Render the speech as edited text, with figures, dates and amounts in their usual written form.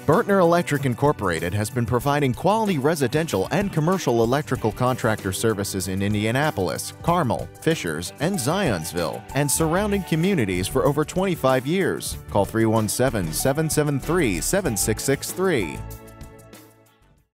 Burtner Electric Incorporated has been providing quality residential and commercial electrical contractor services in Indianapolis, Carmel, Fishers, and Zionsville, and surrounding communities for over 25 years. Call 317-773-7663.